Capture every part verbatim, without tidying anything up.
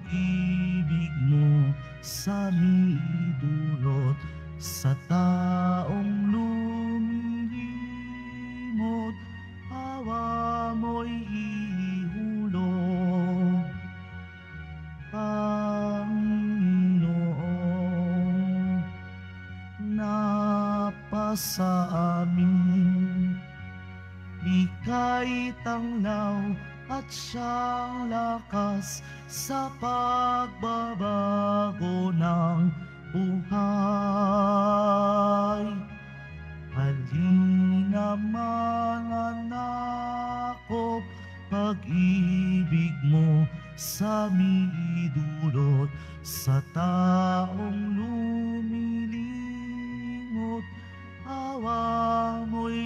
pag-ibig mo sa midulot sa taong lumilimot, awa mo'y ihulog. Panginoon, napasa amin, ika'y tanglaw at siyang lakas sa pagbabago ng buhay. Halina mga nakop, pag-ibig mo sa midulot sa taong lumilingot, awa mo'y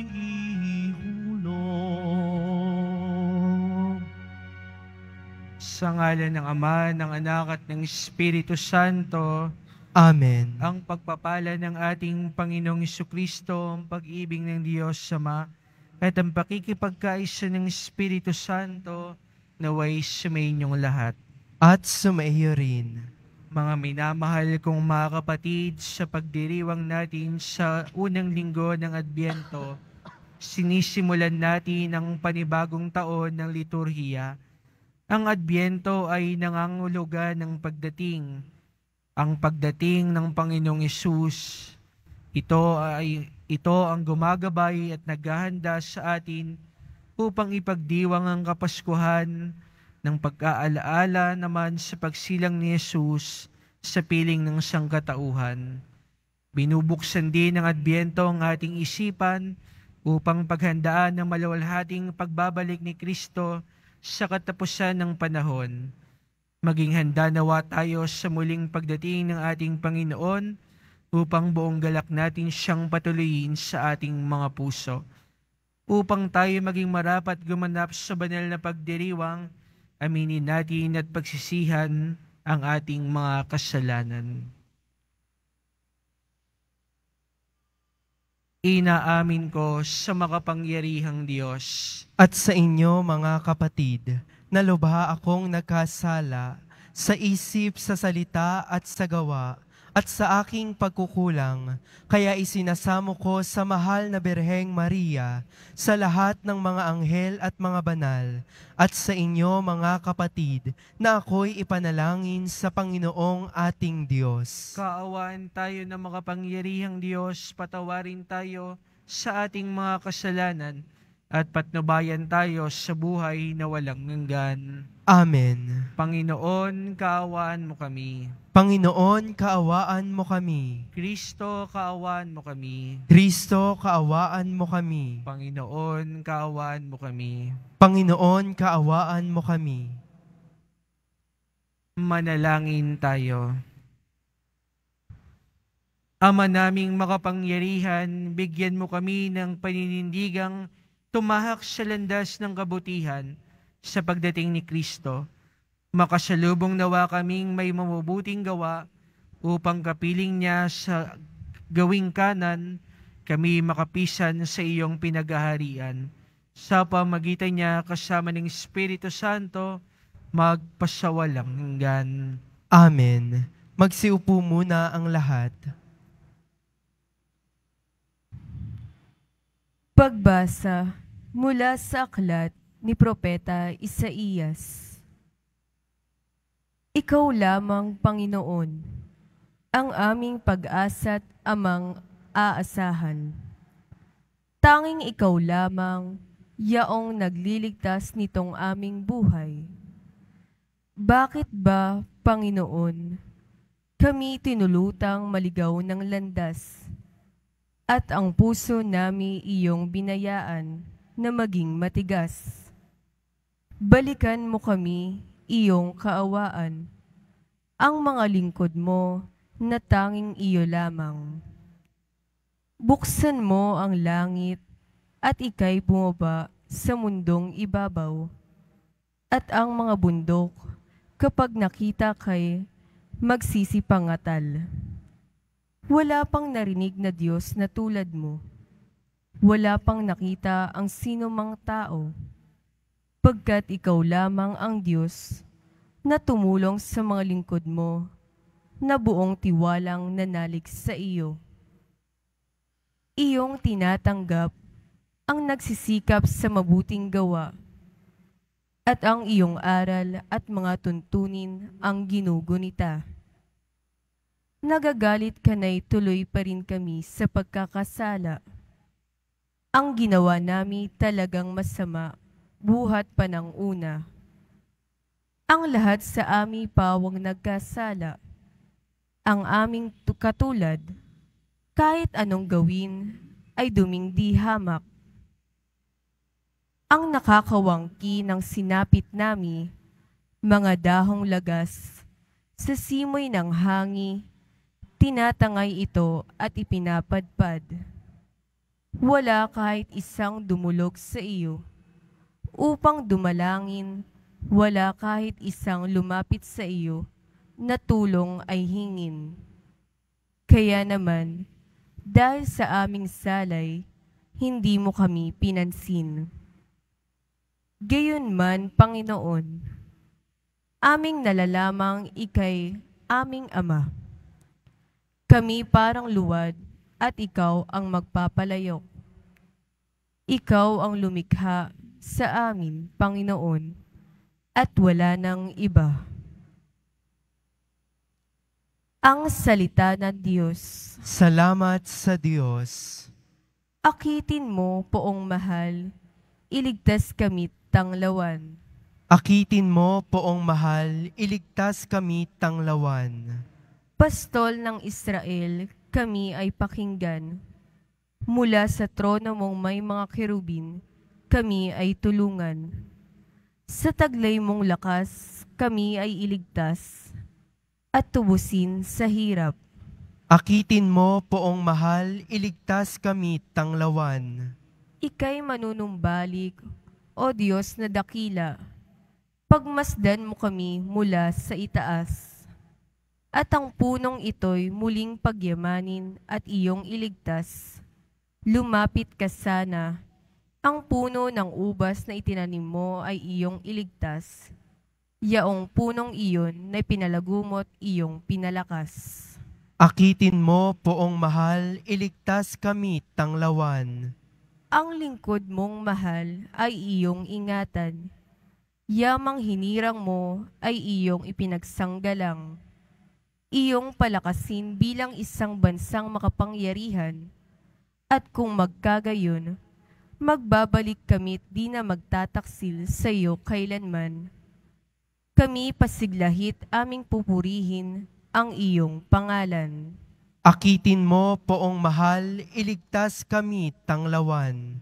ihulog. Sa ngalan ng Ama, ng Anak at ng Espiritu Santo. Amen. Ang pagpapala ng ating Panginoong Jesucristo, ang pag-ibig ng Diyos Ama, at ang pakikipagkaisa ng Espiritu Santo, naway sumainyong lahat. At sumaiyo rin. Mga minamahal kong mga kapatid, sa pagdiriwang natin sa unang linggo ng Adbyento, sinisimulan natin ang panibagong taon ng liturhiya. Ang Adbyento ay nangangulugan ng pagdating, ang pagdating ng Panginoong Hesus. Ito ay ito ang gumagabay at naghahanda sa atin upang ipagdiwang ang Kapaskuhan ng pag-aalaala naman sa pagsilang ni Hesus sa piling ng sangkatauhan. Binubuksan din ng Adbyento ang ating isipan upang paghandaan ng maluwalhating pagbabalik ni Kristo sa katapusan ng panahon. Maging handa nawa tayo sa muling pagdating ng ating Panginoon upang buong galak natin siyang patuloyin sa ating mga puso. Upang tayo maging marapat gumanap sa banal na pagdiriwang, aminin natin at pagsisihan ang ating mga kasalanan. Inaamin ko sa makapangyarihang Diyos at sa inyo mga kapatid, na lubha akong nagkasala sa isip, sa salita at sa gawa, at sa aking pagkukulang, kaya isinasamo ko sa mahal na Birheng Maria, sa lahat ng mga anghel at mga banal, at sa inyo mga kapatid, na ako'y ipanalangin sa Panginoong ating Diyos. Kaawaan tayo ng makapangyarihang Diyos, patawarin tayo sa ating mga kasalanan, at patnubayan tayo sa buhay na walang hanggan. Amen. Panginoon, kaawaan mo kami. Panginoon, kaawaan mo kami. Kristo, kaawaan mo kami. Kristo, kaawaan mo kami. Panginoon, kaawaan mo kami. Panginoon, kaawaan mo kami. Manalangin tayo. Ama naming makapangyarihan, bigyan mo kami ng paninindigang tumahak sa landas ng kabutihan sa pagdating ni Kristo. Makasalubong nawa kaming may mabubuting gawa upang kapiling niya sa gawing kanan, kami makapisan sa iyong pinagaharian. Sa pamagitan niya kasama ng Espiritu Santo, magpasawalang hanggan. Amen. Magsiupo muna ang lahat. Pagbasa mula sa aklat ni Propeta Isaías. Ikaw lamang, Panginoon, ang aming pag-asa't amang aasahan. Tanging ikaw lamang, yaong nagliligtas nitong aming buhay. Bakit ba, Panginoon, kami tinulutang maligaw ng landas, at ang puso nami iyong binayaan na maging matigas? Balikan mo kami, iyong kaawaan, ang mga lingkod mo na tanging iyo lamang. Buksan mo ang langit at ika'y bumaba sa mundong ibabaw, at ang mga bundok kapag nakita kay magsisipangatal. Wala pang narinig na Diyos na tulad mo. Wala pang nakita ang sino mang tao. Pagkat ikaw lamang ang Diyos, na tumulong sa mga lingkod mo na buong tiwalang nanalig sa iyo. Iyong tinatanggap ang nagsisikap sa mabuting gawa at ang iyong aral at mga tuntunin ang ginugunita. Nagagalit ka na'y tuloy pa rin kami sa pagkakasala. Ang ginawa nami talagang masama, buhat pa ng una. Ang lahat sa ami pawang nagkasala. Ang aming katulad, kahit anong gawin, ay duming di hamak. Ang nakakawangki ng sinapit nami, mga dahong lagas, sa simoy ng hangi, tinatangay ito at ipinapadpad. Wala kahit isang dumulog sa iyo, upang dumalangin, wala kahit isang lumapit sa iyo, na tulong ay hingin. Kaya naman, dahil sa aming salay, hindi mo kami pinansin. Gayunman, Panginoon, aming nalalamang ikay aming Ama. Kami parang luwad at ikaw ang magpapalayok. Ikaw ang lumikha sa amin, Panginoon, at wala nang iba. Ang salita ng Diyos. Salamat sa Diyos. Akitin mo, Poong mahal, iligtas kami tanglawan. Akitin mo, Poong mahal, iligtas kami tanglawan. Pastol ng Israel, kami ay pakinggan. Mula sa trono mong may mga kerubin, kami ay tulungan. Sa taglay mong lakas, kami ay iligtas at tubusin sa hirap. Akitin mo, Poong mahal, iligtas kami tanglawan. Ika'y manunumbalik, O Diyos na dakila. Pagmasdan mo kami mula sa itaas. At ang punong ito'y muling pagyamanin at iyong iligtas. Lumapit ka sana. Ang puno ng ubas na itinanim mo ay iyong iligtas. Yaong punong iyon na pinalagumot iyong pinalakas. Akitin mo, Poong mahal, iligtas kami tanglawan. Ang lingkod mong mahal ay iyong ingatan. Yamang hinirang mo ay iyong ipinagsanggalang. Iyong palakasin bilang isang bansang makapangyarihan. At kung magkagayon, magbabalik kami't di na magtataksil sa iyo kailanman. Kami pasiglahit aming pupurihin ang iyong pangalan. Akitin mo, Poong mahal, iligtas kami tanglawan.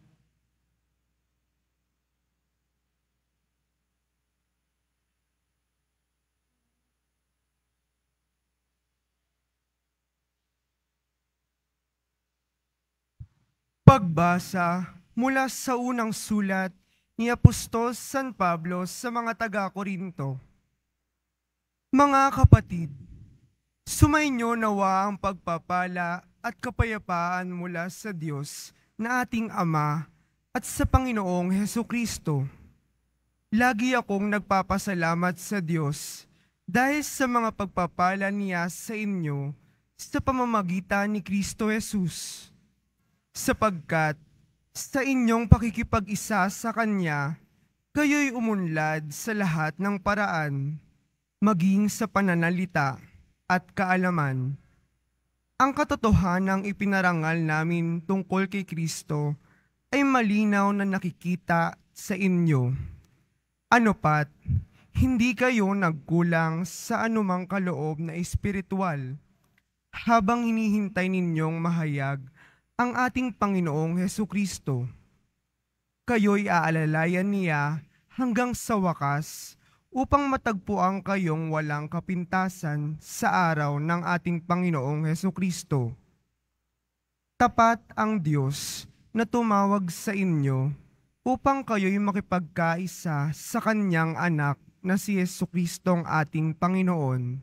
Pagbasa mula sa unang sulat ni Apostol San Pablo sa mga taga-Korinto. Mga kapatid, sumainyo nawa ang pagpapala at kapayapaan mula sa Diyos na ating Ama at sa Panginoong Hesukristo. Lagi akong nagpapasalamat sa Diyos dahil sa mga pagpapala niya sa inyo sa pamamagitan ni Kristo Jesus. Sapagkat sa inyong pakikipag-isa sa Kanya, kayo'y umunlad sa lahat ng paraan, maging sa pananalita at kaalaman. Ang katotohanang ipinarangal namin tungkol kay Kristo ay malinaw na nakikita sa inyo. Ano pat, hindi kayo nagkulang sa anumang kaloob na espiritual habang hinihintay ninyong mahayag ang ating Panginoong Hesukristo. Kayo'y aalalayan niya hanggang sa wakas upang matagpuan kayong walang kapintasan sa araw ng ating Panginoong Hesukristo. Tapat ang Diyos na tumawag sa inyo upang kayo'y makipagkaisa sa Kanyang anak na si Jesucristo ang ating Panginoon.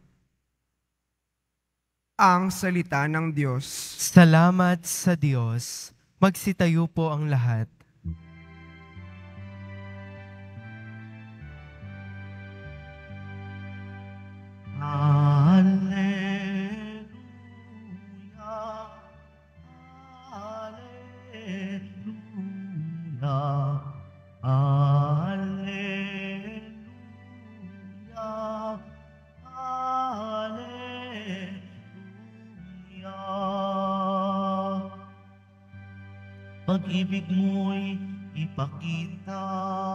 Ang salita ng Diyos. Salamat sa Diyos. Magsitayo po ang lahat. pag-ibig mo'y ipakita.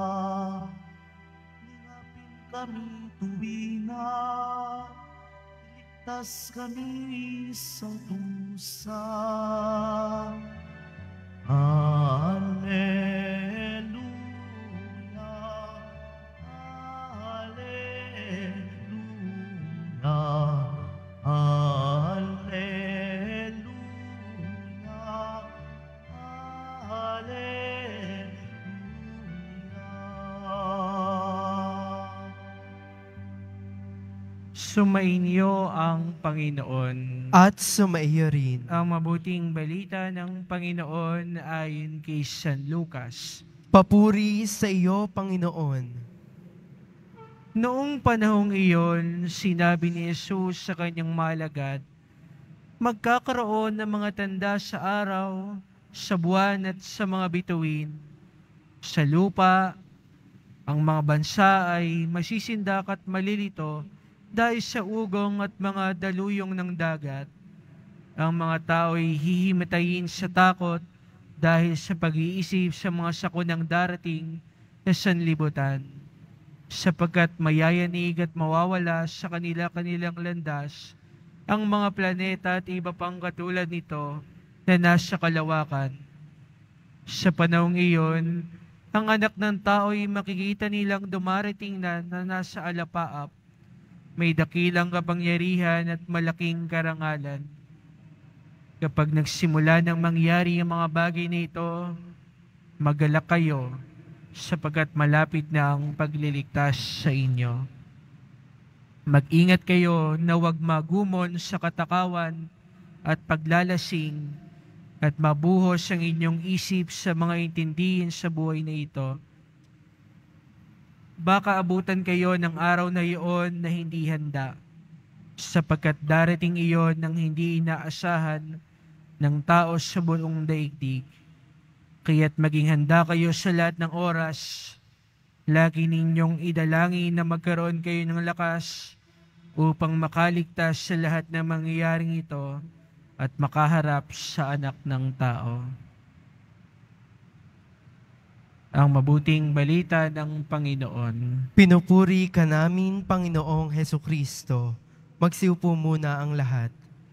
Lingapin kami tuwina, iligtas kami sa dusa. Alleluia, Alleluia, Alleluia, Alleluia. Sumainyo ang Panginoon. At sumaiyo rin. Ang mabuting balita ng Panginoon ayon kay San Lucas. Papuri sa iyo, Panginoon. Noong panahong iyon, sinabi ni Jesus sa kanyang malagad, magkakaroon ng mga tanda sa araw, sa buwan at sa mga bituin. Sa lupa, ang mga bansa ay masisindak at malilito dahil sa ugong at mga daluyong ng dagat. Ang mga tao ay hihimatayin sa takot dahil sa pag-iisip sa mga sakunang darating na sanlibutan, sapagkat mayayanig at mawawala sa kanila-kanilang landas ang mga planeta at iba pang katulad nito na nasa kalawakan. Sa panahong iyon, ang anak ng tao ay makikita nilang dumarating na na nasa alapaap, may dakilang kapangyarihan at malaking karangalan. Kapag nagsimula ng mangyari ang mga bagay na ito, magalak kayo, sapagkat malapit na ang pagliligtas sa inyo. Mag-ingat kayo na huwag magumon sa katakawan at paglalasing at mabuhos ang inyong isip sa mga intindihin sa buhay na ito. Baka abutan kayo ng araw na iyon na hindi handa, sapagkat darating iyon ng hindi inaasahan ng tao sa buong daigdig. Kaya't maging handa kayo sa lahat ng oras. Lagi ninyong idalangin na magkaroon kayo ng lakas upang makaligtas sa lahat ng mangyayaring ito at makaharap sa anak ng tao. Ang mabuting balita ng Panginoon. Pinupuri ka namin, Panginoong Hesukristo. Magsiupo muna ang lahat.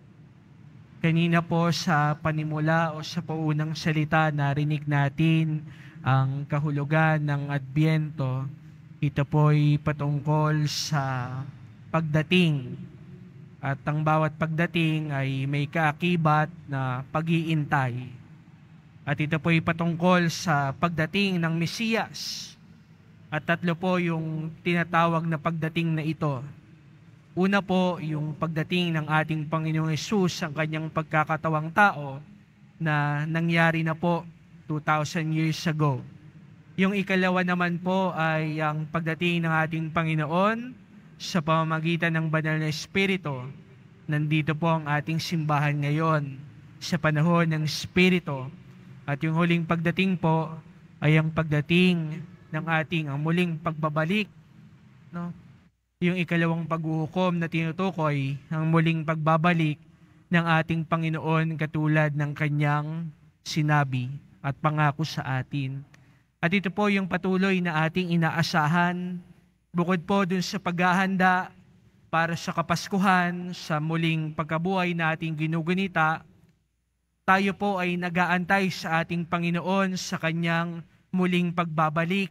Kanina po sa panimula o sa paunang salita, narinig natin ang kahulugan ng Adbyento. Ito po'y patungkol sa pagdating. At ang bawat pagdating ay may kaakibat na pag-iintay. At ito po'y patungkol sa pagdating ng Mesiyas. At tatlo po yung tinatawag na pagdating na ito. Una po, yung pagdating ng ating Panginoong Hesus, ang kanyang pagkakatawang tao na nangyari na po two thousand years ago. Yung ikalawa naman po ay ang pagdating ng ating Panginoon sa pamamagitan ng Banal na Espiritu. Nandito po ang ating simbahan ngayon sa panahon ng Espiritu. At yung huling pagdating po ay ang pagdating ng ating ang muling pagbabalik, no? Yung ikalawang paghuhukom na tinutukoy ang muling pagbabalik ng ating Panginoon katulad ng kanyang sinabi at pangako sa atin. At ito po yung patuloy na ating inaasahan, bukod po dun sa paghahanda para sa Kapaskuhan, sa muling pagkabuhay na ating ginugunita, tayo po ay nag-aantay sa ating Panginoon sa kanyang muling pagbabalik,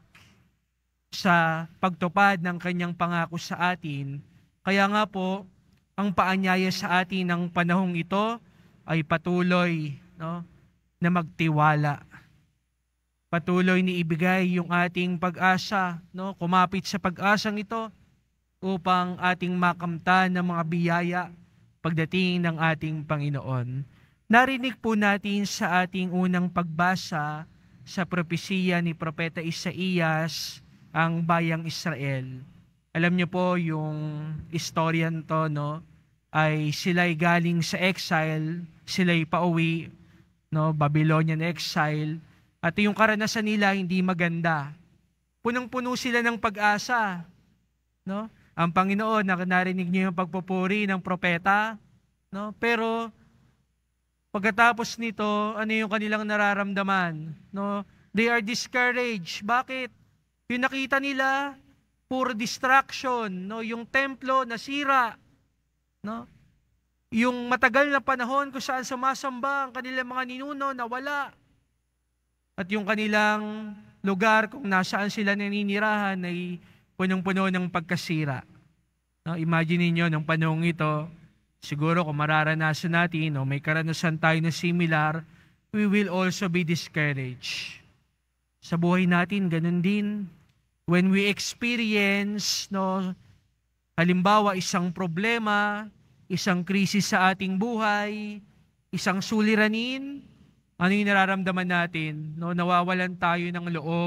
sa pagtupad ng kanyang pangako sa atin. Kaya nga po, ang paanyaya sa atin ng panahong ito ay patuloy, no, na magtiwala. Patuloy ni ibigay yung ating pag-asa, no, kumapit sa pag-asang ito upang ating makamtan ng mga biyaya pagdating ng ating Panginoon. Narinig po natin sa ating unang pagbasa sa propesiya ni Propeta Isaías ang bayang Israel. Alam niyo po yung istoryan to, no, ay sila'y galing sa exile, sila'y pauwi, no, Babylonian exile, at yung karanasan nila hindi maganda. Punong-puno sila ng pag-asa, no? Ang Panginoon, narinig niyo yung pagpupuri ng propeta, no? Pero Pagkatapos nito, ano yung kanilang nararamdaman? No? They are discouraged. Bakit? Yung nakita nila, puro distraction. No? Yung templo nasira. No? Yung matagal na panahon kung saan sumasamba ang kanilang mga ninuno nawala. At yung kanilang lugar kung nasaan sila naninirahan ay punong-puno ng pagkasira. No? Imagine niyo nung panahong ito, siguro kung mararanasan natin, no, may karanasan tayo na similar, we will also be discouraged. Sa buhay natin, ganun din. When we experience, no, halimbawa, isang problema, isang krisis sa ating buhay, isang suliranin, ano yung nararamdaman natin? No, nawawalan tayo ng loob.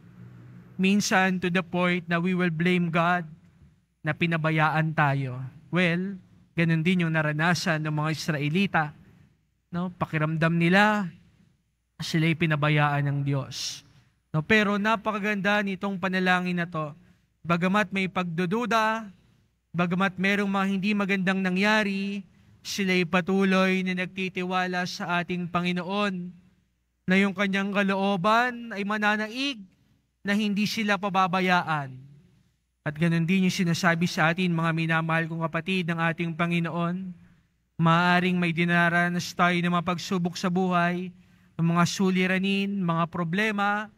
Minsan to the point na we will blame God na pinabayaan tayo. Well, ganun din yung naranasan ng mga Israelita. No, pakiramdam nila, sila'y pinabayaan ng Diyos. No, pero napakaganda nitong panalangin na to. Bagamat may pagdududa, bagamat merong mga hindi magandang nangyari, sila'y patuloy na nagtitiwala sa ating Panginoon na yung kanyang kalooban ay mananaig na hindi sila pababayaan. At ganun din yung sinasabi sa atin, mga minamahal kong kapatid ng ating Panginoon, maaaring may dinaranas tayo ng mga pagsubok sa buhay, ng mga suliranin, mga problema,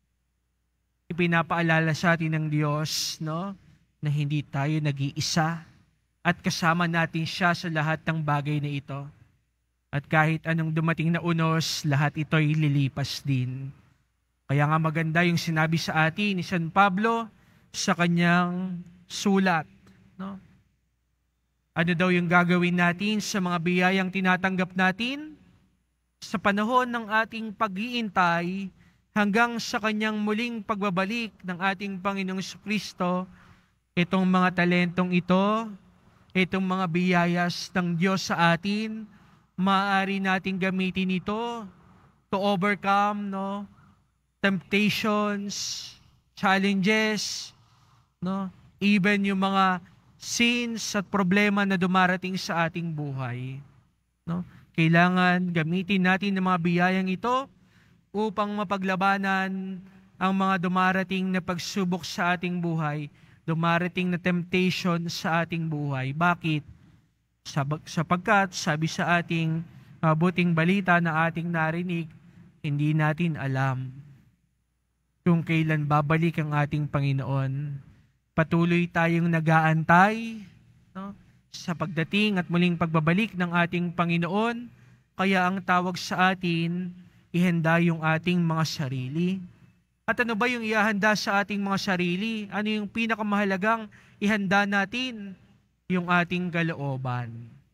ipinapaalala sa atin ng Diyos, no, na hindi tayo nag-iisa at kasama natin siya sa lahat ng bagay na ito. At kahit anong dumating na unos, lahat ito'y lilipas din. Kaya nga maganda yung sinabi sa atin ni San Pablo sa kanyang sulat. No? Ano daw yung gagawin natin sa mga biyayang tinatanggap natin? Sa panahon ng ating pag-iintay hanggang sa kanyang muling pagbabalik ng ating Panginoong Kristo, itong mga talentong ito, itong mga biyayas ng Diyos sa atin, maaari nating gamitin ito to overcome, no, temptations, challenges, no, even yung mga sins at problema na dumarating sa ating buhay. No? Kailangan gamitin natin ng mga biyayang ito upang mapaglabanan ang mga dumarating na pagsubok sa ating buhay, dumarating na temptation sa ating buhay. Bakit? Sapagkat sabi sa ating mabuting balita na ating narinig, hindi natin alam kung kailan babalik ang ating Panginoon. Patuloy tayong nag-aantay, no, sa pagdating at muling pagbabalik ng ating Panginoon. Kaya ang tawag sa atin, ihanda yung ating mga sarili. At ano ba yung ihanda sa ating mga sarili? Ano yung pinakamahalagang ihanda natin? Yung ating kalooban.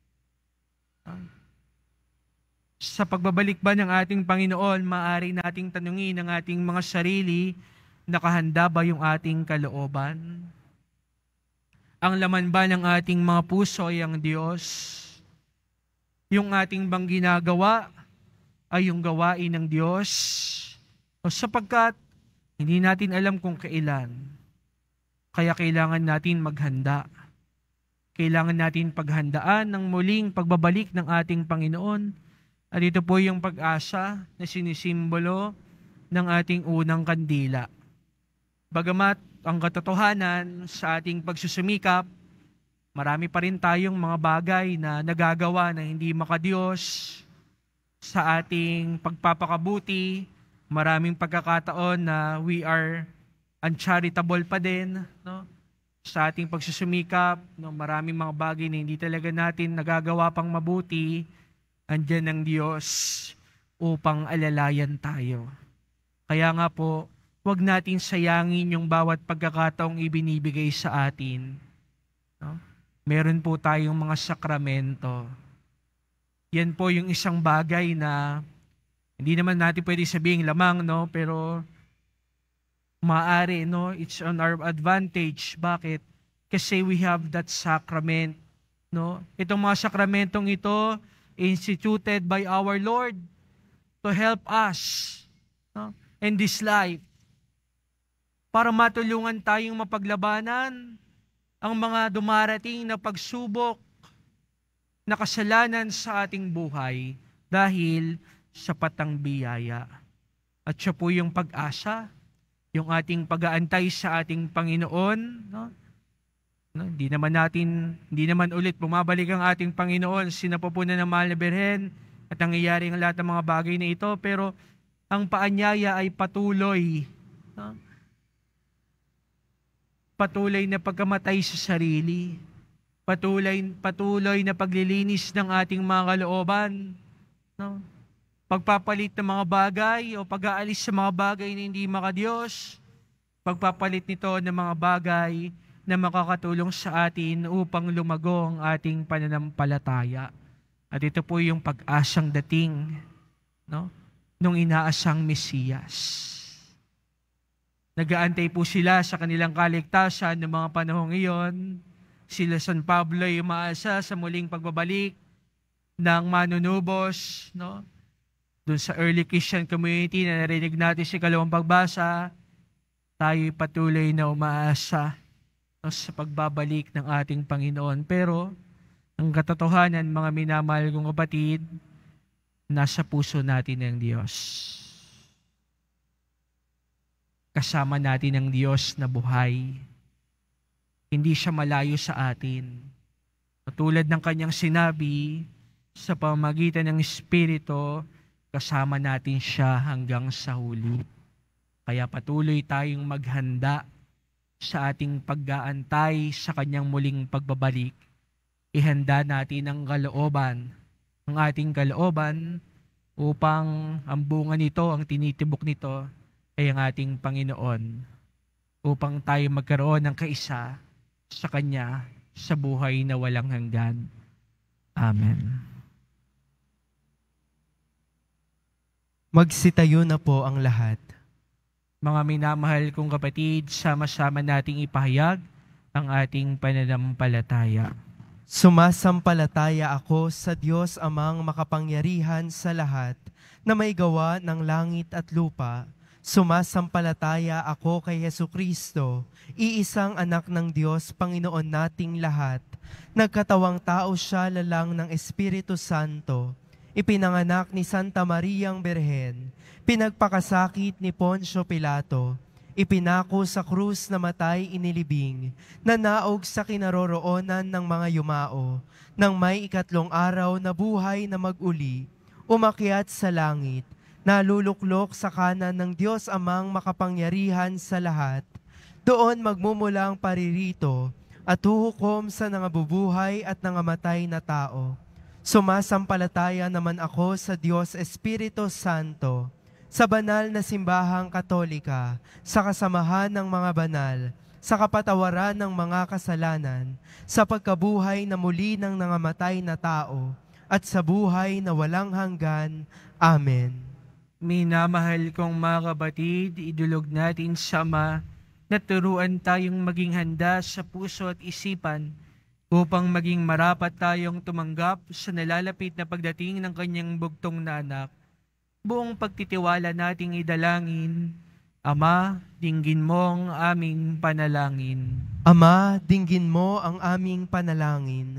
Sa pagbabalik ba ng ating Panginoon, maaari nating tanungin ang ating mga sarili, nakahanda ba yung ating kalooban? Ang laman ba ng ating mga puso ay ang Diyos? Yung ating bang ginagawa ay yung gawain ng Diyos? O sapagkat hindi natin alam kung kailan, kaya kailangan natin maghanda. Kailangan natin paghandaan ng muling pagbabalik ng ating Panginoon. At ito po yung pag-asa na sinisimbolo ng ating unang kandila. Bagamat ang katotohanan sa ating pagsusumikap, marami pa rin tayong mga bagay na nagagawa na hindi makadiyos. Sa ating pagpapakabuti, maraming pagkakataon na we are uncharitable pa din, no? Sa ating pagsusumikap, no, maraming mga bagay na hindi talaga natin nagagawa pang mabuti, andyan ng Diyos upang alalayan tayo. Kaya nga po, huwag natin sayangin yung bawat pagkakataong ibinibigay sa atin. No? Meron po tayong mga sakramento. Yan po yung isang bagay na hindi naman natin pwede sabihin lamang, no? Pero maaari, no? It's on our advantage. Bakit? Kasi we have that sacrament, no? Itong mga sakramentong ito, instituted by our Lord to help us, no, in this life. Para matulungan tayong mapaglabanan ang mga dumarating na pagsubok na kasalanan sa ating buhay. dahil sapat ang biyaya. At siya po yung pag-asa, yung ating pag-aantay sa ating Panginoon. No? No, hindi naman natin, hindi naman ulit bumabalik ang ating Panginoon, sinapupunan ng mahal na Birhen at nangyayari ang lahat ng mga bagay na ito, pero ang paanyaya ay patuloy. No? Patuloy na pagkamatay sa sarili, patuloy, patuloy na paglilinis ng ating mga kalooban, no? Pagpapalit ng mga bagay o pag-aalis sa mga bagay na hindi makadiyos, pagpapalit nito ng mga bagay na makakatulong sa atin upang lumago ang ating pananampalataya. At ito po yung pag-asang dating, no, nung inaasang Mesiyas. Nag-aantay po sila sa kanilang kaligtasan ng mga panahong iyon. Sila San Pablo ay umaasa sa muling pagbabalik ng manunubos, no? Doon sa early Christian community na narinig natin sa ikalawang pagbasa, tayo'y patuloy na umaasa, no, sa pagbabalik ng ating Panginoon. Pero, ang katotohanan, mga minamahal kong kapatid, nasa puso natin ng Diyos. Kasama natin ang Diyos na buhay. Hindi siya malayo sa atin. Tulad ng kanyang sinabi, sa pamamagitan ng Espiritu, kasama natin siya hanggang sa huli. Kaya patuloy tayong maghanda sa ating pag-aantay sa kanyang muling pagbabalik. Ihanda natin ang kalooban, ang ating kalooban, upang ang bunga nito, ang tinitibok nito, ay ang ating Panginoon. Upang tayo magkaroon ng kaisa sa Kanya sa buhay na walang hanggan. Amen. Magsitayo na po ang lahat. Mga minamahal kong kapatid, sama-sama nating ipahayag ang ating pananampalataya. Sumasampalataya ako sa Diyos Amang makapangyarihan sa lahat na may gawa ng langit at lupa. Sumasampalataya ako kay Hesukristo, iisang anak ng Diyos, Panginoon nating lahat. Nagkatawang tao siya lalang ng Espiritu Santo. Ipinanganak ni Santa Mariang Birhen, pinagpakasakit ni Poncio Pilato, ipinako sa krus na matay inilibing, nanaog sa kinaroroonan ng mga yumao, nang may ikatlong araw na buhay na mag-uli, umakyat sa langit, naluluklok sa kanan ng Diyos Amang makapangyarihan sa lahat. Doon magmumulang paririto at huhukom sa nangabubuhay at nangamatay na tao. Sumasampalataya naman ako sa Diyos Espiritu Santo, sa banal na simbahang katolika, sa kasamahan ng mga banal, sa kapatawaran ng mga kasalanan, sa pagkabuhay na muli ng nangamatay na tao, at sa buhay na walang hanggan. Amen. Minamahal kong mga kapatid, idulog natin sa Ama na turuan tayong maging handa sa puso at isipan upang maging marapat tayong tumanggap sa nalalapit na pagdating ng kanyang bugtong na anak. Buong pagtitiwala nating idalangin, Ama, dinggin mo ang aming panalangin. Ama, dinggin mo ang aming panalangin.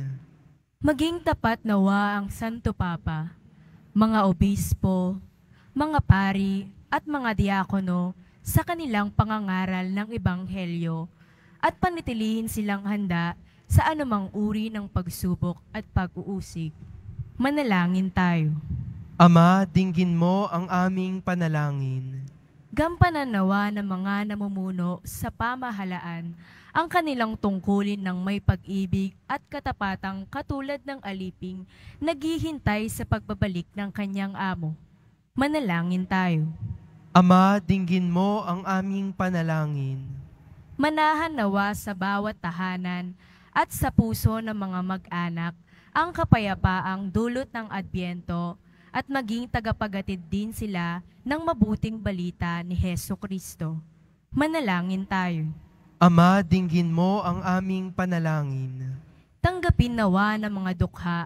Maging tapat nawa ang Santo Papa, mga obispo, mga pari at mga diakono sa kanilang pangangaral ng Ebanghelyo at panitilihin silang handa sa anumang uri ng pagsubok at pag-uusig. Manalangin tayo. Ama, dinggin mo ang aming panalangin. Gampanan nawa ng mga namumuno sa pamahalaan ang kanilang tungkulin ng may pag-ibig at katapatang katulad ng aliping naghihintay sa pagbabalik ng kanyang amo. Manalangin tayo. Ama, dinggin mo ang aming panalangin. Manahan nawa sa bawat tahanan at sa puso ng mga mag-anak ang kapayapaang dulot ng Adbyento at maging tagapagatid din sila ng mabuting balita ni Hesukristo. Manalangin tayo. Ama, dinggin mo ang aming panalangin. Tanggapin nawa ng mga dukha,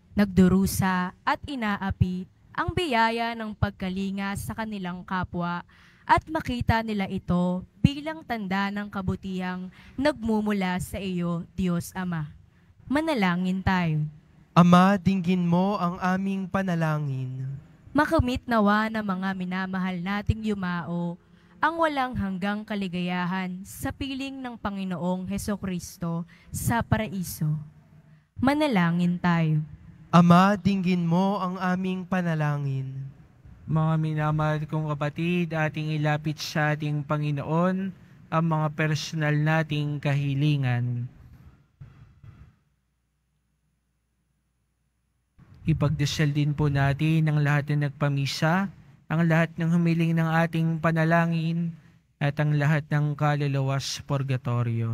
nagdurusa at inaapi ang biyaya ng pagkalinga sa kanilang kapwa at makita nila ito bilang tanda ng kabutihang nagmumula sa iyo, Diyos Ama. Manalangin tayo. Ama, dinggin mo ang aming panalangin. Makamit nawa ng mga minamahal nating yumao ang walang hanggang kaligayahan sa piling ng Panginoong Hesukristo sa paraiso. Manalangin tayo. Ama, dinggin mo ang aming panalangin. Mga minamahal kong kapatid, ating ilapit sa ating Panginoon ang mga personal nating kahilingan. Ipagdasal din po natin ang lahat na nagpamisa, ang lahat ng humiling ng ating panalangin, at ang lahat ng kaluluwa sa purgatorio.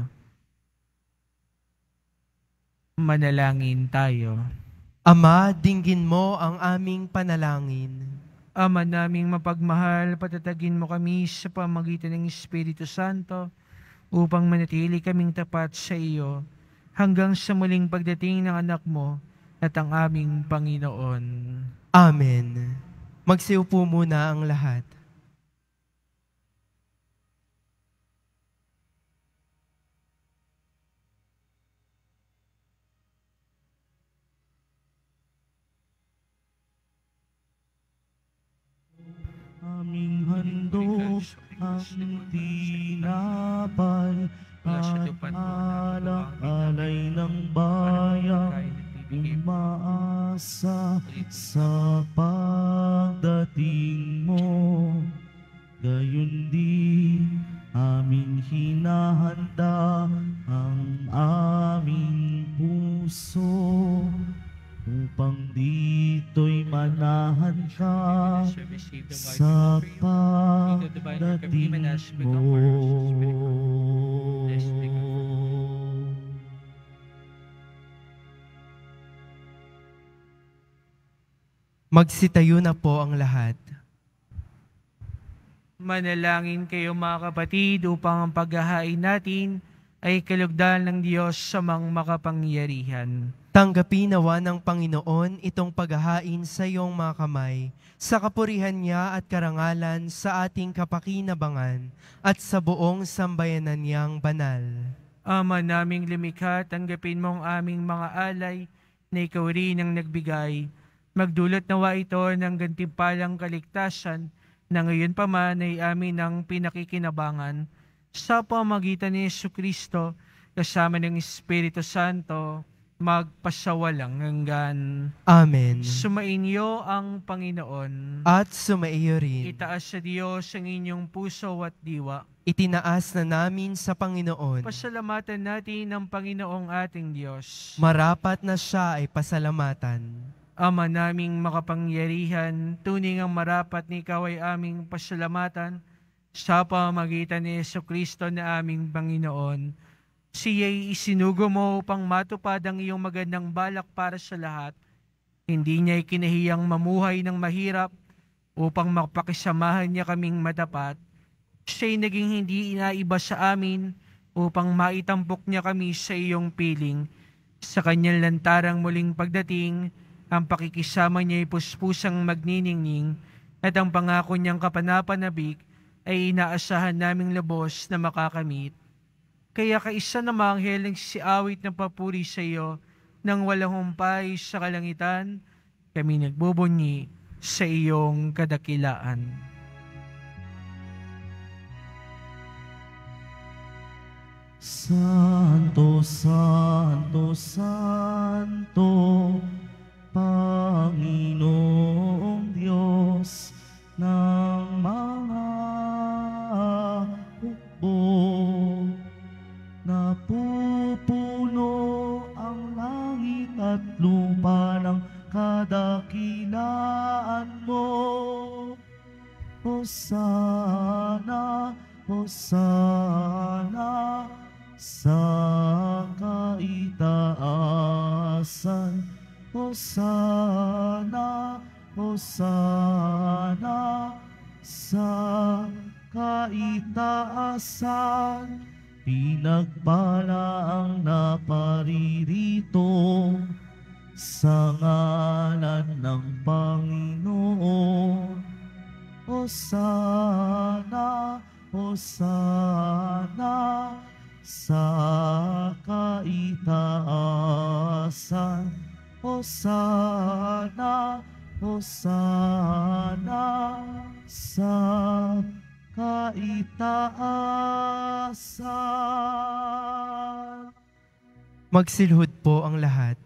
Manalangin tayo. Ama, dinggin mo ang aming panalangin. Ama naming mapagmahal, patatagin mo kami sa pamagitan ng Espiritu Santo upang manatili kaming tapat sa iyo hanggang sa muling pagdating ng anak mo at ang aming Panginoon. Amen. Magsiupo muna ang lahat. Aming handog ang tinapay at alak-alay ng bayan, umaasa sa pagdating mo. Gayon din aming hinahanda ang aming puso upang dito'y manahan ka sa pagdating mo. Magsitayo na po ang lahat. Manalangin kayo mga kapatid upang ang paghahain natin ay kalugdan ng Diyos sa mga makapangyarihan. Tanggapin nawa ng Panginoon itong paghahain sa iyong mga kamay, sa kapurihan niya at karangalan sa ating kapakinabangan at sa buong sambayanan niyang banal. Ama naming lumikha, tanggapin mo ang aming mga alay na ikaw rin ang nagbigay. Magdulot nawa ito ng gantimpalang kaligtasan na ngayon pa man ay amin ang pinakikinabangan sa pamagitan ni Jesucristo kasama ng Espiritu Santo magpasawalang hanggan. Amen. Sumainyo ang Panginoon. At sumaiyo rin. Itaas sa Diyos ang inyong puso at diwa. Itinaas na namin sa Panginoon. Pasalamatan natin ang Panginoong ating Diyos. Marapat na siya ay pasalamatan. Ama naming makapangyarihan, tuning ang marapat ni ikaw ay aming pasalamatan sa pamagitan ni Jesucristo na aming Panginoon. Siya'y isinugo mo upang matupad ang iyong magandang balak para sa lahat. Hindi niya ikinahiyang mamuhay ng mahirap upang mapakisamahan niya kaming matapat. Siya'y naging hindi inaiba sa amin upang maitampok niya kami sa iyong piling. Sa kanyang lantarang muling pagdating, ang pakikisama niya ay puspusang magniningning at ang pangako niyang kapanapanabik ay inaasahan naming lubos na makakamit. Kaya kaisa na mga anghel nagsiawit ng papuri sa iyo nang walang humpay sa kalangitan, kami nagbubunyi sa iyong kadakilaan. Santo, Santo, Santo, Panginoong Diyos ng mga hukbo, napupuno ang langit at lupa ng kadakilaan mo. Hosana, Hosana sa kaitaasan. Hosana, Hosana sa kaitaasan. Pinagpala ang naparirito sa ngalan ng Panginoon. Hosana, Hosana sa kaitaasan. Hosana, Hosana sa kaitaasan. Magsilhod po ang lahat.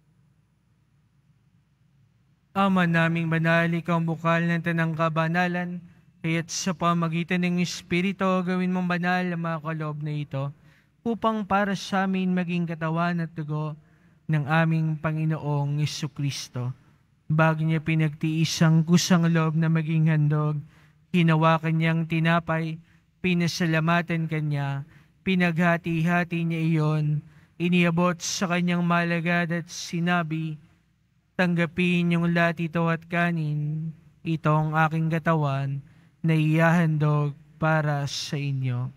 Ama naming banal, ikaw ang bukal ng tanang kabanalan, kaya't sa pamagitan ng Espiritu, gawin mong banal ang mga kaloob na ito, upang para sa amin maging katawan at dugo ng aming Panginoong Jesucristo. Bago niya pinagtiis ang kusang loob na maging handog, hinawakan niyang tinapay, pinasalamatan kanya, pinaghati-hati niya iyon, iniabot sa kanyang malagad at sinabi, tanggapin yung lahat ito at kanin, ito ang aking katawan na ihahandog para sa inyo.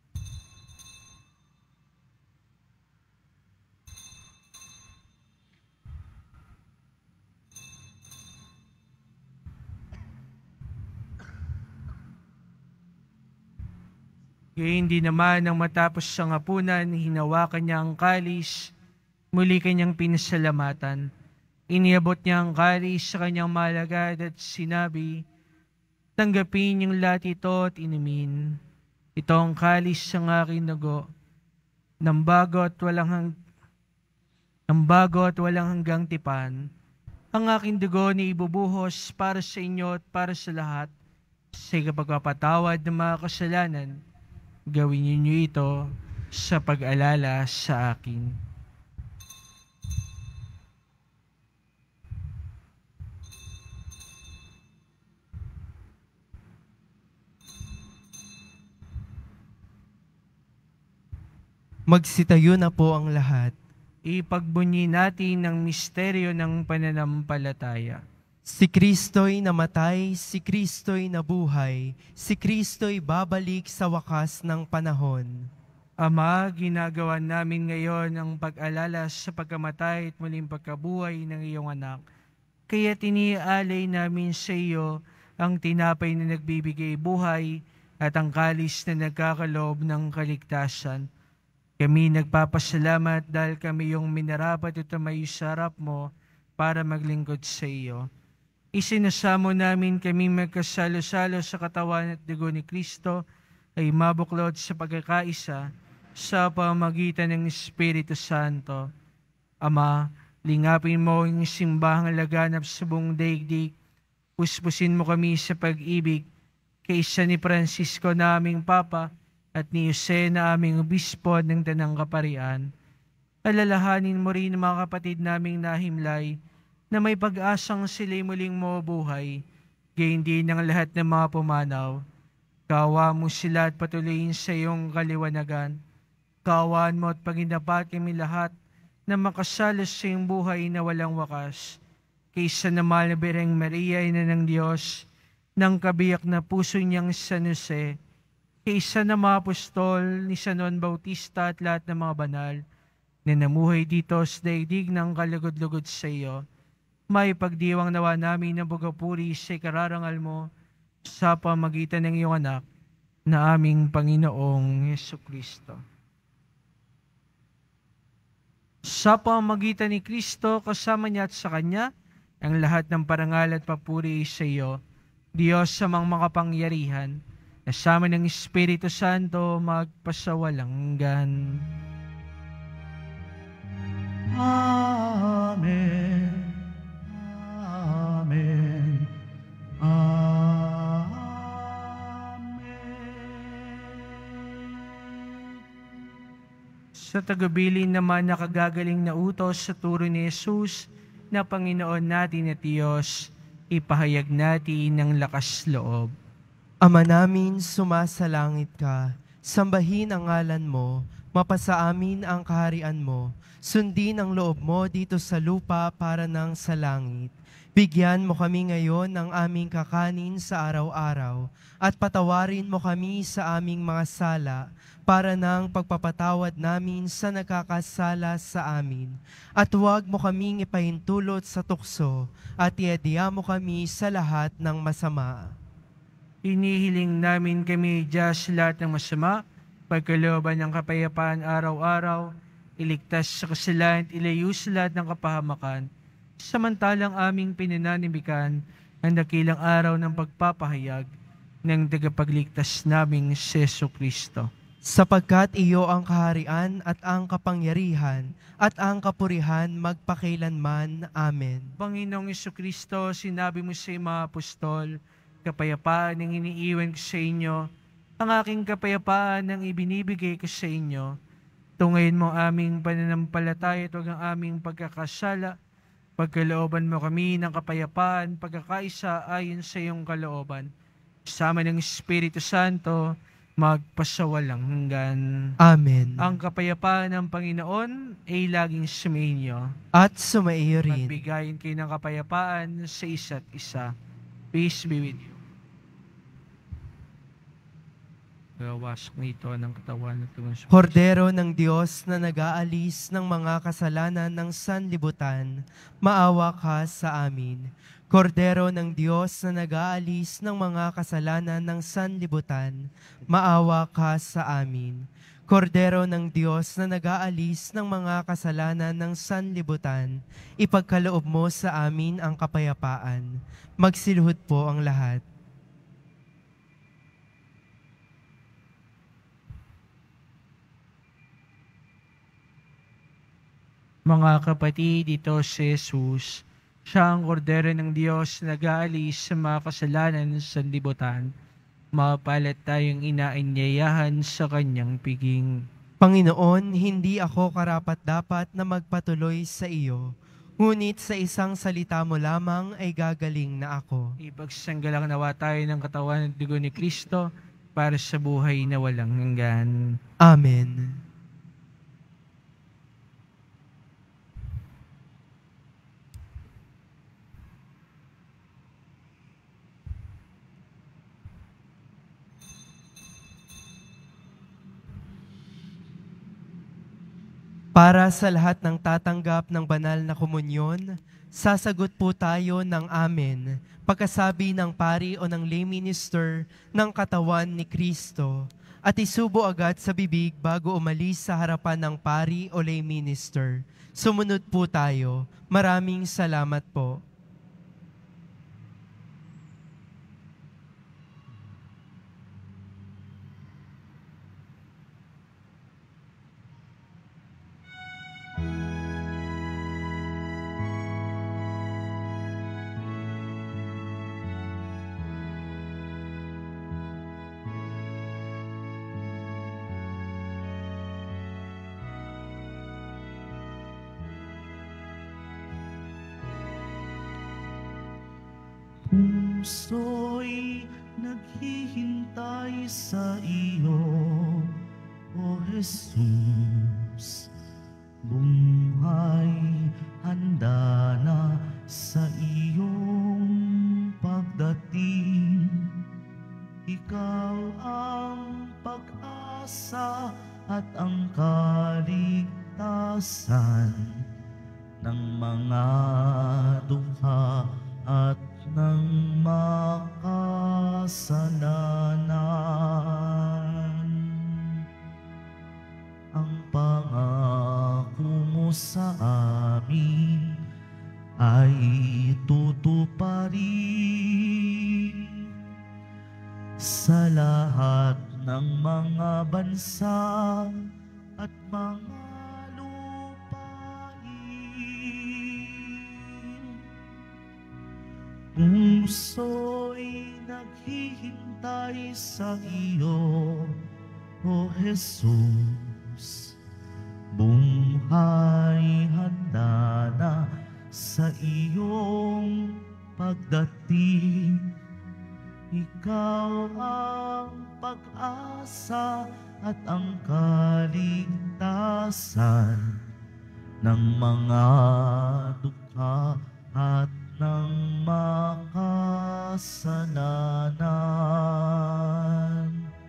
Gayun din naman nang matapos sa hapunan, hinawakan niya ang kalis, muli kanyang pinasalamatan. Iniabot niya ang kalis sa kanyang malagad at sinabi, tanggapin yung lahat ito at inumin. Ito ang kalis ng aking dugo, ng bago at walang, hang, ng bago at walang hanggang tipan. Ang aking dugo na ibubuhos para sa inyo at para sa lahat, sa kapagpapatawad ng mga kasalanan. Gawin niyo ito sa pag-alala sa akin. Magsitayo na po ang lahat. Ipagbunyi natin ang misteryo ng pananampalataya. Si Kristo'y namatay, si Kristo'y nabuhay, si Kristo'y babalik sa wakas ng panahon. Ama, ginagawa namin ngayon ang pag-alala sa pagkamatay at muling pagkabuhay ng iyong anak. Kaya tinialay namin sa iyo ang tinapay na nagbibigay buhay at ang kalis na nagkakaloob ng kaligtasan. Kami nagpapasalamat dahil kami yung minarapat at tumayo sa harap mo para maglingkod sa iyo. Isinasamo namin kami magkasalo-salo sa katawan at dugo ni Kristo ay mabuklod sa pagkakaisa sa pamagitan ng Espiritu Santo. Ama, lingapin mo ang simbahang laganap sa buong daigdig. Puspusin mo kami sa pag-ibig kaysa ni Francisco na aming Papa at ni Jose na aming obispo ng Tanang Kaparian. Alalahanin mo rin mga kapatid naming nahimlay na may pag-asang sila'y muling mabuhay, gayon din ang lahat ng mga pumanaw. Kawa mo sila at patuloyin sa iyong kaliwanagan. Kawaan mo at paginapat kami lahat na makasalos sa iyong buhay na walang wakas. Kaysa na mahal na Birheng Maria, ina ng Diyos, ng kabiyak na puso niyang San Jose, kaysa na mga apostol ni San Juan Bautista at lahat ng mga banal na namuhay dito sa daigdig ng kalugod-lugod sa iyo, may pagdiwang nawa namin ng bugapuri sa ikararangal mo sa pamagitan ng iyong anak na aming Panginoong Jesucristo. Sa pamagitan ni Kristo, kasama niya at sa Kanya, ang lahat ng parangal at papuri sa iyo, Diyos sa mga makapangyarihan, kasama ng Espiritu Santo magpasawalang hanggan. Amen. Amen. Amen. Sa tagubilin naman nakagagaling na utos sa turo ni Jesus na Panginoon natin at Diyos, ipahayag natin ng lakas loob. Ama namin, sumasalangit ka, sambahin ang ngalan mo, mapasa amin ang kaharian mo, sundin ang loob mo dito sa lupa para nang sa langit. Bigyan mo kami ngayon ng aming kakanin sa araw-araw at patawarin mo kami sa aming mga sala para nang pagpapatawad namin sa nagkakasala sa amin. At huwag mo kaming ipahintulot sa tukso at iadya mo kami sa lahat ng masama. Inihiling namin kami Diyos lahat ng masama, pagkalooban ng kapayapaan araw-araw, iligtas sa kasalanan at ilayo sa lahat ng kapahamakan, samantalang aming pinananimikan ang dakilang araw ng pagpapahayag ng tagapagligtas naming si Jesucristo. Sapagkat iyo ang kaharian at ang kapangyarihan at ang kapurihan magpakailanman. Amen. Panginoong Jesucristo, sinabi mo sa mga apostol, kapayapaan ang iniiwan ko sa inyo, ang aking kapayapaan ang ibinibigay ko sa inyo. Tungayin mo aming pananampalataya at huwag ang aming pagkakasala. Pagkalooban mo kami ng kapayapaan, pagkakaisa ayon sa iyong kalooban. Kasama ng Espiritu Santo, magpasawalang hanggan. Amen. Ang kapayapaan ng Panginoon ay laging sumainyo. At sumaiyo rin. Magbigayin kayo ng kapayapaan sa isa't isa. Peace be with you. Gawasok nito ng katawan at tungo sa Hordero ng Diyos na nag-aalis ng mga kasalanan ng sanlibutan, maawa ka sa amin. Kordero ng Diyos na nag-aalis ng mga kasalanan ng sanlibutan, maawa ka sa amin. Kordero ng Diyos na nag-aalis ng mga kasalanan ng sanlibutan, ipagkaloob mo sa amin ang kapayapaan. Magsiluhod po ang lahat. mga kapatid, ito si Jesus. Siya ang kordero ng Diyos na nag-aalis sa mga kasalanan sa sanlibutan. Mapalat tayong inaanyayahan sa kanyang piging. Panginoon, hindi ako karapat-dapat na magpatuloy sa iyo, ngunit sa isang salita mo lamang ay gagaling na ako. Ipagsanggalang nawa tayo ng katawan at dugo ni Kristo para sa buhay na walang hanggan. Amen. Para sa lahat ng tatanggap ng banal na komunyon, sasagot po tayo ng amen pagkasabi ng pari o ng lay minister ng katawan ni Kristo at isubo agad sa bibig bago umalis sa harapan ng pari o lay minister. Sumunod po tayo. Maraming salamat po. Puso'y naghihintay sa iyo, O Jesus. Buhay handa na sa iyong pagdating. Ikaw ang pag-asa at ang kaligtasan ng mga dukha at ng makasalanan. Ang pangako mo sa amin ay tutuparin sa lahat ng mga bansa at mga puso'y naghihintay sa iyo, O Jesus. Buhay handa na sa iyong pagdating. Ikaw ang pag-asa at ang kaligtasan ng mga dukha at ng makasalanan.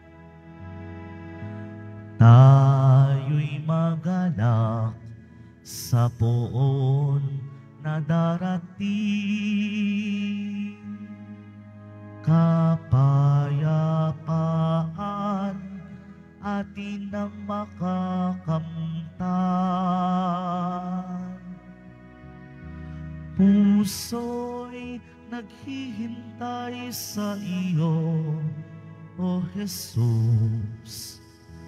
Tayo'y magalak sa poon na darating. Kapayapaan atin ang makakamtan. Puso'y naghihintay sa iyo, O Jesus.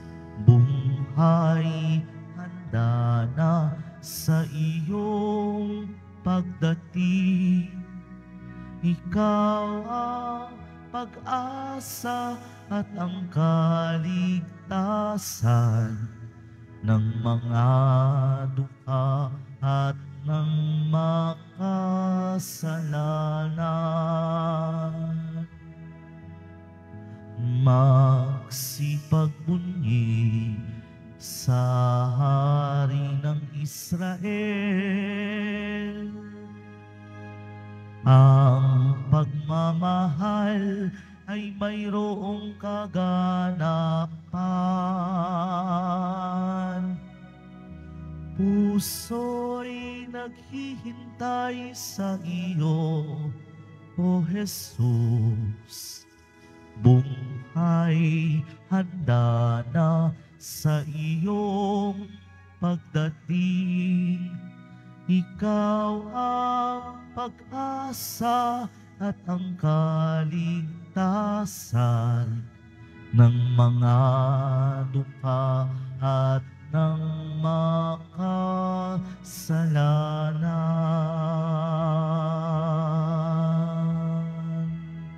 Buhay handa na sa iyong pagdating. Ikaw ang pag-asa at ang kaligtasan ng mga dukha at ng makasalanan. Magsipagbunyi sa Hari ng Israel. Ang pagmamahal ay mayroong kaganapan. Puso'y naghihintay sa iyo, O Jesus. Buhay handa na sa iyong pagdating. Ikaw ang pag-asa at ang kaligtasan ng mga dukha at ng makasalanan.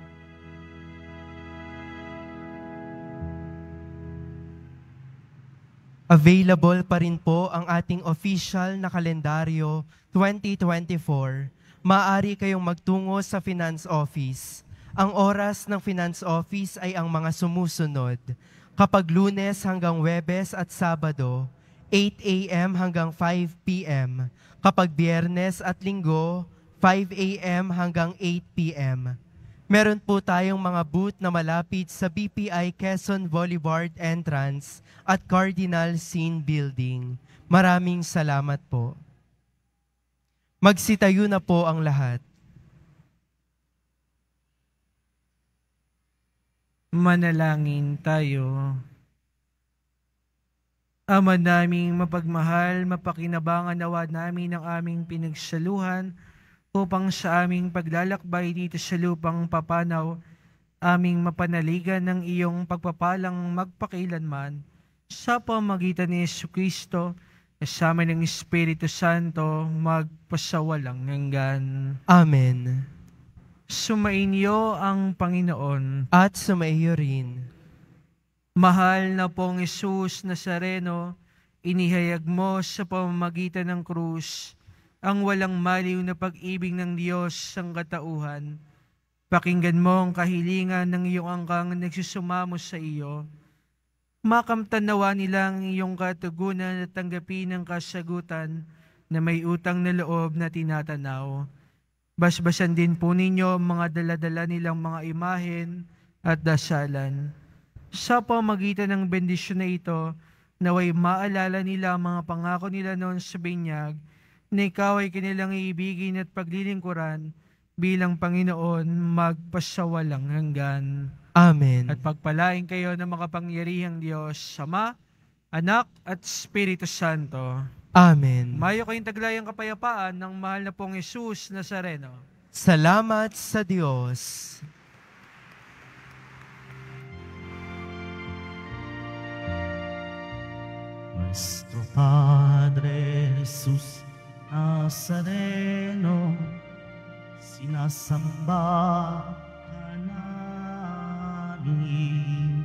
Available pa rin po ang ating official na kalendaryo twenty twenty-four. Maaari kayong magtungo sa Finance Office. Ang oras ng Finance Office ay ang mga sumusunod. Kapag Lunes hanggang Huwebes at Sabado, eight a m hanggang five p m Kapag Biyernes at Linggo, five a m hanggang eight p m Meron po tayong mga booth na malapit sa B P I Quezon Boulevard entrance at Cardinal Sin Building. Maraming salamat po. Magsitayo na po ang lahat. Manalangin tayo. Ama naming mapagmahal, mapakinabangan nawa namin ang aming pinagsaluhan upang sa aming paglalakbay dito sa lupang papanaw, aming mapanaligan ng iyong pagpapalang magpakilanman sa pamagitan ni Jesucristo, kasama ng Espiritu Santo, magpasawalang hanggan. Amen. Sumainyo ang Panginoon. At sumaiyo rin. Mahal na pong Jesus Nazareno, inihayag mo sa pamamagitan ng krus ang walang maliw na pag-ibig ng Diyos sang katauhan. Pakinggan mo ang kahilingan ng iyong angkang nagsusumamo sa iyo. Makamtan nawa nilang iyong katugunan at tanggapin ang kasagutan na may utang na loob na tinatanaw. Basbasan din po ninyo ang mga daladala nilang mga imahen at dasalan. Sa pamagitan ng bendisyon na ito, naway maalala nila ang mga pangako nila noon sa binyag, na ikaw ay kanilang iibigin at paglilingkuran bilang Panginoon magpasawalang hanggan. Amen. At pagpalain kayo ng makapangyarihang Diyos, Ama, Anak at Espiritu Santo. Amen. Mayo kayong taglayang kapayapaan ng mahal na pong Jesus Nazareno. Salamat sa Diyos. Nuestro Padre Jesus Nazareno, sinasamba ka namin,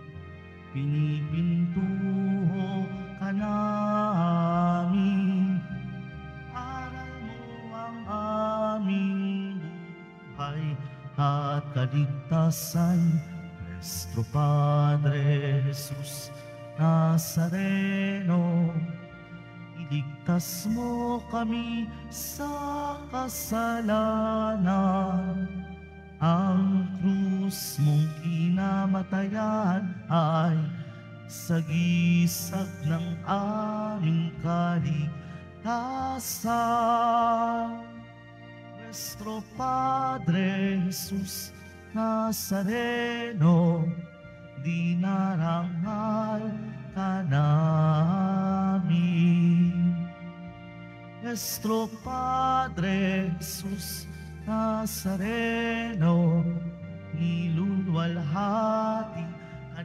pinipintuho ka namin, aral mo ang aming buhay at kaligtasan. Nuestro Padre Jesus Nazareno, iligtas mo kami sa kasalanan. Ang krus mong kinamatayan ay sagisag ng aming kaligtasan. Nuestro Padre Jesus Nazareno, dinarangal ka namin. Nuestro Padre Jesus Nazareno, nilulwalhati ka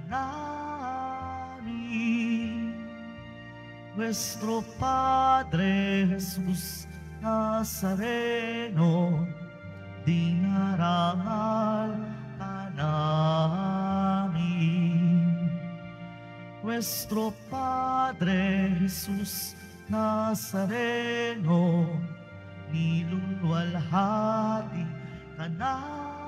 namin. Nuestro Padre Jesus Nazareno, dinarangal ka namin. Nuestro Padre Jesus Nazareno, nilulwalhati ka namin.